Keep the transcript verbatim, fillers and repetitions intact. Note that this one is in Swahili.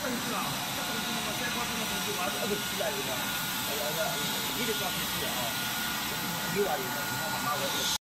是啊，这东西嘛，再靠这个东西，完了二个起来的嘛，哎呀，那你得抓紧去啊，六啊有的，你看妈妈我。